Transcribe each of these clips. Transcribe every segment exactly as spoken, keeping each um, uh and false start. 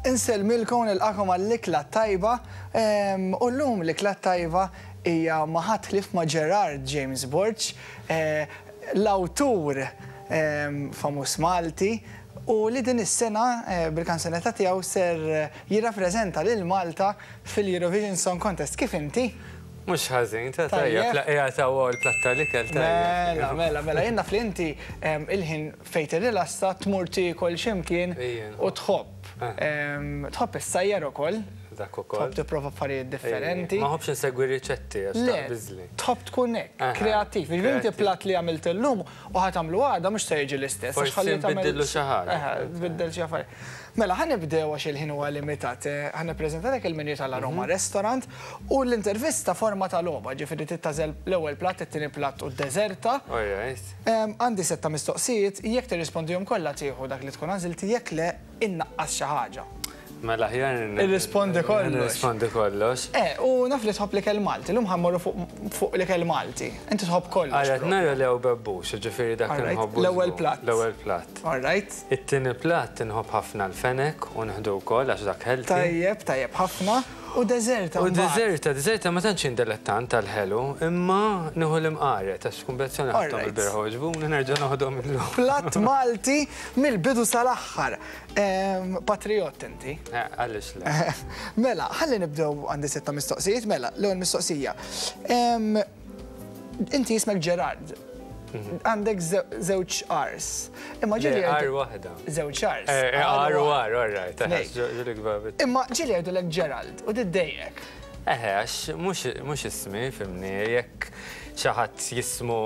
Inselmilkom il-qakom għall-ikla tajba u l-lum l-ikla tajba hija maħat ħlif ma' Gerard James Borch, l-awtur famus Malti, u li din is-sena bil-kanzunetta tiegħu ser jirrappreżenta lil Malta fil-Eurovision Song Contest. Kif inti? Mux ħażin, ta' tajja, plaqija ta' u l-platta li kell tajja. Mela, mela, mela, jenna fl-inti il-ħin fejt il-rilasta tmurti kol ximkien u tħobb. Tħobb is-sajjar ukoll. Dak ukoll. Tħobb tipprova affarijiet differenti. Ma ħobbx insegwi riċetti għax ta' biżli. Tħobb tkun hekk, kreattiv. Inti platt li għamilt illum u ħatamlu għada mhux se jiġi l-istess. Forsi nbiddillu xi ħaġa. Biddel xi affarijiet. Mela, ħanibdew għax il-ħin huwa limitat. Ħanippreżentalek il-menju tal-Aroma Restaurant u l-intervista forma tal-logħba, ġifieri tittażel l-ewwel platt, it-tieni platt u d-deżerta. Għandi setta mistoqsijiet, jekk tirrispondihom kollha tieħu dak li tkun għażilti, jekk le innaqqas xi ħaġa. Mela ħjar irrispondi kollox. Irrispondi kollox. Eh, u naf li tħobb l-ikel Malti, l-lum ħammorru fuq l-ikel Malti. Inti tħobb kollox. Għarret nara li għu babbux, ġifiri dak nħobbu. L-ewwel platt. L-ewwel platt. All right. It-tieni platt nħobb ħafna l-fenek u nħdu wkoll għax dak healthy. Tajjeb, tajjeb ħafna. U deżerta. U deżerta, deżerta ma tantx indilettant tal-ħelu, imma nieħu l-imqaret għax kumbinazzjoni ħadhom il-birħu ġbun nerġa' noħodhom illum. Platt Malti mill-bidu sal-aħħar. Patriot inti. Għaliex le. Mela, ħalli nibdew għandi setta mistoqsijiet, mela, l-ewwel mistoqsija. Inti jismek Gerard. Għandek żewġ Rs. Imma ġieli R waħda. Żewġ Rs. R u R, all right. Imma ġieli jgħidulek Gerald u tiddejjek. Eħe, għax mhux ismi, fimni, jekk xi ħadd jismu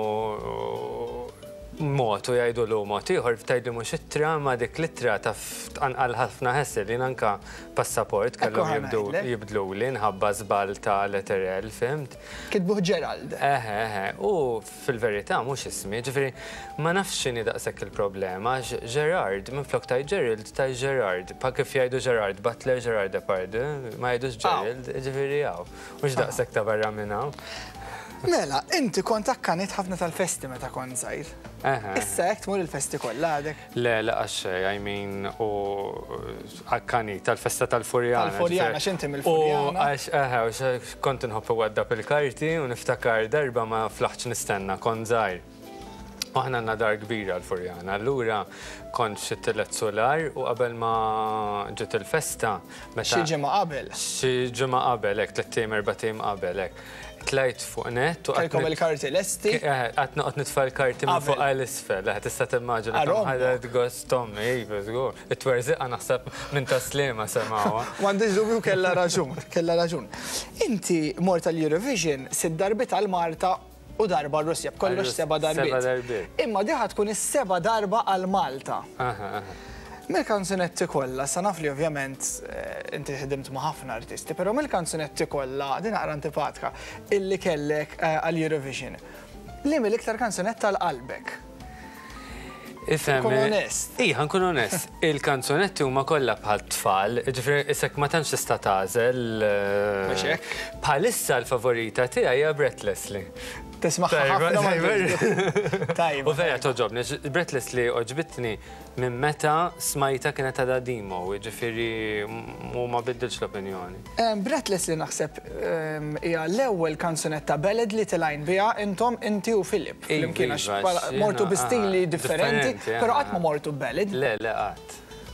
motu jgħidu l mot ieħor f'tajdlu mhux ittra ma dik l-ittra ta' tqanqal ħafna ħessel li anke passaport kellhom jibdlu li nħabba żball ta' letter L, fimt? Kitbuh Gerald. Eħe, eħe, u fil-verità mhux ismi, ġifieri ma nafx x'inhi daqshekk il-problema, Gerard, minflok taj Gerald taj Gerard, pa kif jgħidu Gerard, Butler Gerard Depardieu, ma jgħidux Gerald, ġifieri hawn, mhux daqshekk ta' barra minn hawn. Mela, inti kont akkanit ħafna tal-festi meta kont żgħir. Issa hekk tmur il-festi kollha għadek. Le, le għax I mean u akkanit tal-festa tal-Furjana. Tal-Furjana, x'inti mill-Furjana. U għax eħe, kont inħobb iwaddab il-karti u niftakar darba ma flaħċ nistenna kont żgħir. U aħna għandna dar kbira l-Furjana. Allura kont xi tielet solar u qabel ma ġiet il-festa. Xi ġimgħa qabel. Xi ġimgħa qabel hekk, tliet ijiem erba' ijiem qabel hekk. Tlajt fuq net. Kelkom il-karti lesti? Għat noqgħod nitfa' l-karti minn fuq għal-isfel, tista' timmaġina kemm ħadet gost Tommy, iva żgur. It-twerżiqa naħseb minn taslima semgħuha. M'għandix dubju kellha raġun, kellha raġun. Inti mort tal-Eurovision sitt darbi tal-Malta u darba Russja, b'kollox seba' darbiet. Imma di ħad tkun is-seba' darba għal-Malta. Mill-kanzunetti kollha, sa naf li ovvjament inti ħdimt ma' ħafna artisti, però mill-kanzunetti kollha din naqra antipatika illi kellek għall-Eurovision. Li mill-iktar kanzunetta għal-qalbek? Kun onest. Iħa, nkun onest. Il-kanzunetti huma kollha bħal tfal, ġifieri isek ma tantx tista' tagħżel. Bħalissa l-favorita tiegħi hija Breathless. Tismaħħa ħafna tajba. U vera toġobni, Breathless li oġbitni minn meta smajta kienet għadha demo, ġifieri u ma biddilx l-opinjoni. Breathless li naħseb hija l-ewwel kanzunetta ballad li tilajn biha intom inti u Filip. Flimkien għax mortu bi stili differenti, però qatt ma mortu ballad. Le, le qatt.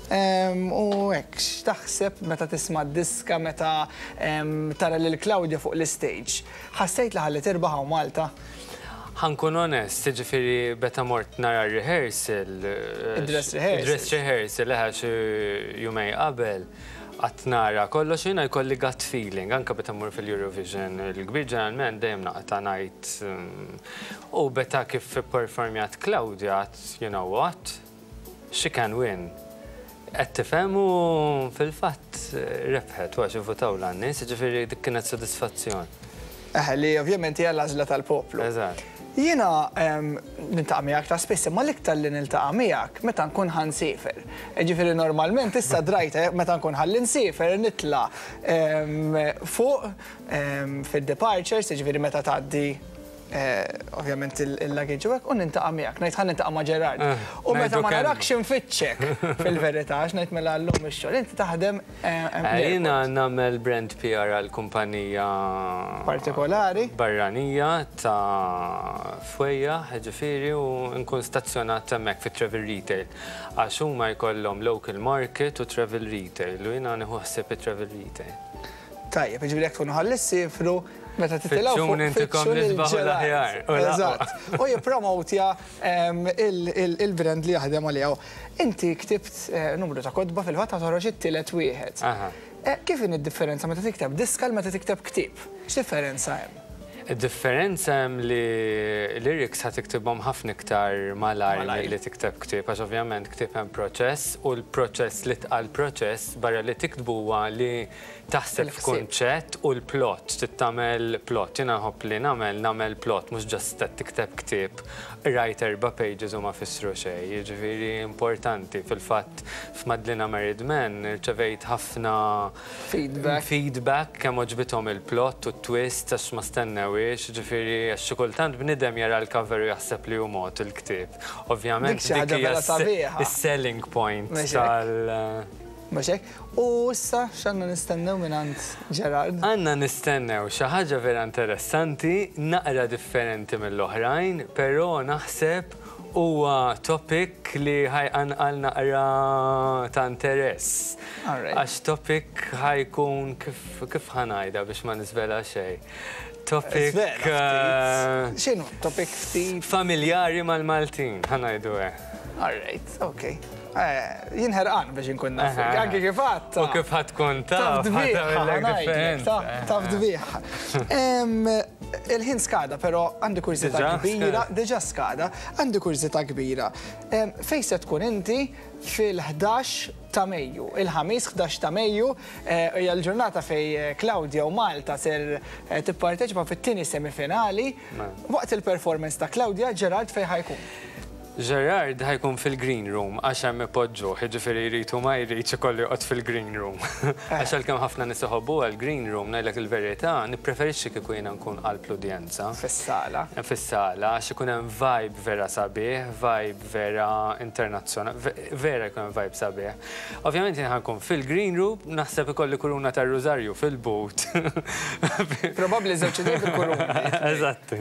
U hekk, x'taħseb meta tisma' d-diska meta tara lil Claudia fuq l-istage. Ħassejt li ħalli tirbaħ Malta? Ħankun onest, ġifieri beta mort nara rehearsal. Id-dress rehearsal. Id-dress rehearsal leħa xi jumej qabel. Qatt nara kollox jiena jkolli gut feeling, anke beta mmur fil-Eurovision. Il-kbir ġeneralment dejjem naqta' ngħid. U beta kif performjat Claudia, you know what? She can win. Qed tifhem u fil-fatt rebħet għax ivvutaw l-għannis, ġifieri dik kienet sodisfazzjon. Eħe, li ovvjament hija l-għażla tal-poplu. Eżatt. Jiena niltaqa' miegħek ta' spiss, imma l-iktar li niltaqa' miegħek meta nkun ħansifer. Ġifieri normalment issa drajta meta nkun ħalli nsifer nitla' fuq fid-departures, ġifieri meta tgħaddi ovvjament il-luggage u nintaqa' miegħek, ngħid ħan nintaqa' ma' Ġerard. U meta ma narakx infittxek fil-verità għax ngħid mela llum ix-xogħol, inti taħdem Jiena nagħmel brand P R għal kumpanija partikolari barranija ta' Fwejja, ġifieri, u nkun stazzjonat hemmhekk fit-travel retail. Għax huma jkollhom local market u travel retail, u jiena nieħu ħsieb it-travel retail. Tajjeb, ġifieri jekk tkun ħallis sifru meta titilgħu fuq intikom nisbaħu l-aħjar. Eżatt. U jippromowtja il-brand li jaħdem għaliha. Inti ktibt numru ta' kodba fil-fatt toħroġ it-tielet wieħed. Kif in id-differenza meta tikteb diskal meta tikteb ktieb? X'differenza hemm? Id-differenza hemm li lyrics ħad tiktibhom ħafna iktar malajr milli tikteb ktieb, għax ovvjament ktieb hemm proċess u l-proċess li tqal proċess barra li tiktbu huwa li taħseb f'kunċett u l-plot, tittamel plot. Jiena nħobb li nagħmel nagħmel plot mhux ġast tikteb ktieb rajt erba' pages u ma fissru xejn. Jiġifieri importanti fil-fatt f'Madlina Married Men rċevejt ħafna feedback kemm oġbithom il-plot u t-twist għax ma stennewiex, ġifieri għax xi kultant bniedem jara l-cover u jaħseb li hu mod il-ktieb. Ovvjament dik hija is-selling point tal Maċek, u issa x'għandna nistennew minn għand Ġerard? Għandna nistennew xi ħaġa vera interessanti, naqra differenti mill-oħrajn, però naħseb huwa topic li ħajqanqal naqra ta' interess. Għax topic ħajkun kif ħanajda biex ma nisvela xejn. Topic x'inhu topic ftit familjari mal-Maltin, ħanajdu hekk. All right, okay. Jien ħerqan biex inkun naf. Anke kif għadd. U kif ħatkun taf. Taf dbiħ. Il-ħin skada, però għandi kurzita kbira, diġà skada, għandi kurzita kbira. Fejn se tkun inti fil-ħdax ta' Mejju. Il-ħamis ħdax ta' Mejju hija l-ġurnata fej Klawdja u Malta ser tipparteċipa fit-tieni semifinali. Waqt il-performance ta' Klawdja, Ġerard fejn ħajkun? Ġerard ħajkun fil-green room, għax hemm ipoġġu, ġifieri jritu ma jrid ikollu joqgħod fil-green room. Għax għalkemm ħafna nies iħobbu għall-green room, ngħidlek il-verità, nippreferixxi kieku jiena nkun qalb l-udjenza. Fis-sala. Fis-sala, għax ikun hemm vibe vera sabiħ, vibe vera internazzjonali, vera jkun hemm vibe sabiħ. Ovvjament jien ħankun fil-green room, naħseb ikolli kuruna tar-Rużarju fil-boot. Probabbli żewġ fil-kuruna. Eżatti.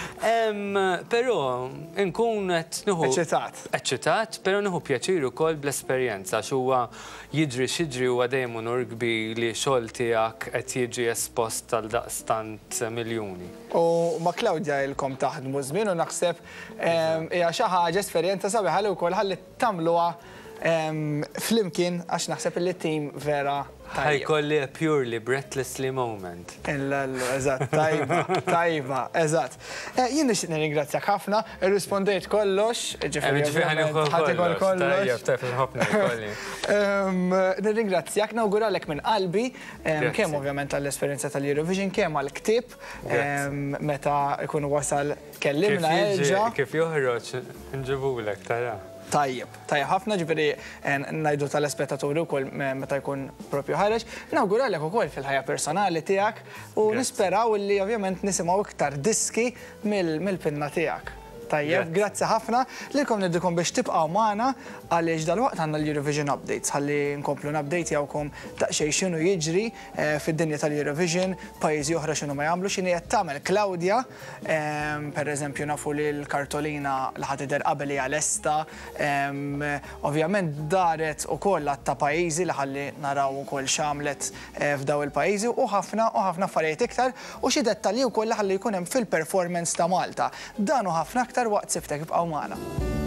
Però nkun qed nieħu Eċitat. Eċitat, pero nieħu pjaċir ukoll bl-esperjenza għax huwa jidri x'jiġri huwa dejjem onur kbir li xogħol tiegħek qed jiġi espost tal-daqstant miljuni. U ma' Klawdja ilkom taħdmu żmien u naħseb hija xi ħaġa esperjenza sabiħa li wkoll ħalli tagħmluha flimkien għax naħseb li t-tim vera tajba. Ħajkolli a purely breathlessly moment. Eżatt, tajba, tajba, eżatt. Jien nixtieq nirringrazzjak ħafna, irrispondejt kollox, ġifieri ħadd kollox. Nirringrazzjak, nawguralek minn qalbi kemm ovvjament għall-esperjenza tal-Eurovision, kemm għall-ktieb meta jkun wasal kellimna erġa'. Kif joħroġ nġibulek tara. Tajjeb, tajjeb ħafna ġifieri ngħidu tal-spettaturi wkoll meta jkun proprju ħareġ. Nawguralek ukoll fil-ħajja personali tiegħek u nisperaw li ovvjament nisimgħu iktar diski mill-pinna tiegħek. Tajjeb, grazzi ħafna lilkom niddikom biex tibqgħu magħna għaliex dalwaqt għandna l-Eurovision Updates ħalli nkomplu nupdate jawkom daqsxejn x'inhu jiġri fid-dinja tal-Eurovision, pajjiżi oħra x'inhu ma jagħmlu, x'inhi qed tagħmel Klawdja, pereżempju nafu li l-kartolina li ħadd tidher qabel hija lesta, ovvjament daret ukoll ta' pajjiżi li ħalli naraw ukoll x'għamlet f'daw il-pajjiżi u ħafna u ħafna affarijiet iktar u xi dettalji wkoll li ħalli jkun hemm fil-performance ta' Malta. Dan u ħafna aktar waqt siftek ibqgħu magħna.